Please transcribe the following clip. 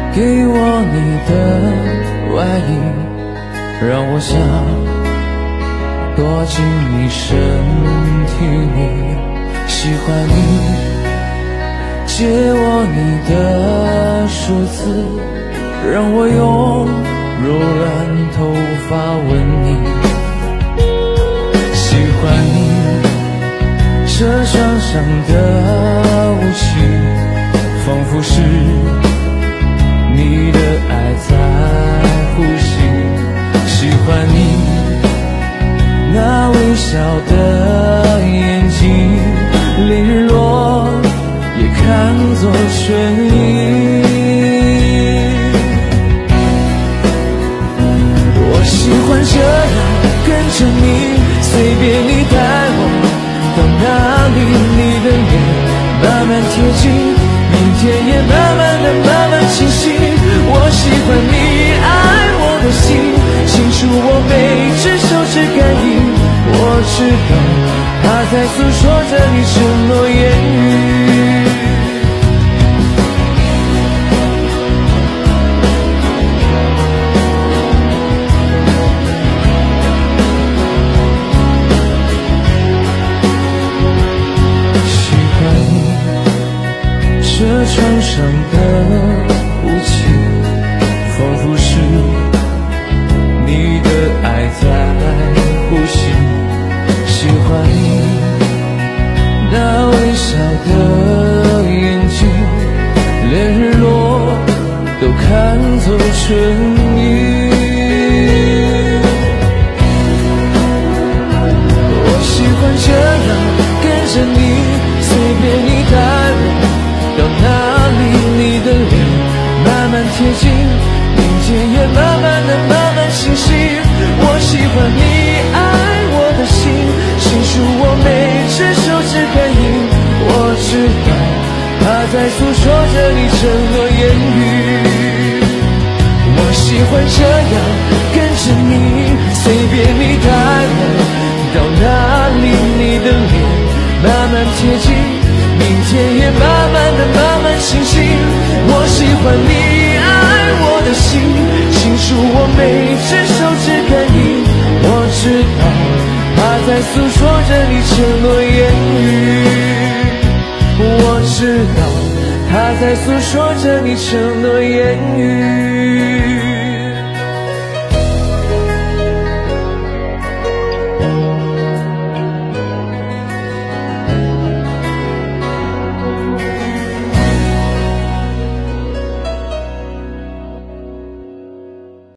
给我你的外衣，让我想躲进你身体里。喜欢你，借我你的梳子，让我用柔软头发吻你。喜欢你这床上的武器，仿佛是你的爱在呼吸。喜欢你那微笑的眼睛，连日落也看作春意。我喜欢这样跟着你，随便你带我到哪里，你的脸慢慢贴近，明天也慢慢清晰。我喜欢你爱我的心，清楚我每只手指感应。我知道他在诉说着你承诺言语。喜欢你这床上的武器，仿佛是你的爱在呼吸。喜欢你那微笑的眼睛，连日落都看作春意。我喜欢这样跟着你，随便你带我到哪里，你的脸慢慢贴近，明天也慢慢清晰。我喜欢你爱我的心，清楚我每只手指感应。我知道他在诉说着你承诺言语。我喜欢这样跟着你，随便你带我到哪里，你的脸慢慢贴近，明天也慢慢清晰。我喜欢你爱我的心，清楚我每只手指感应。我知道他在诉说着你承诺言语。我知道他在诉说着你承诺言语。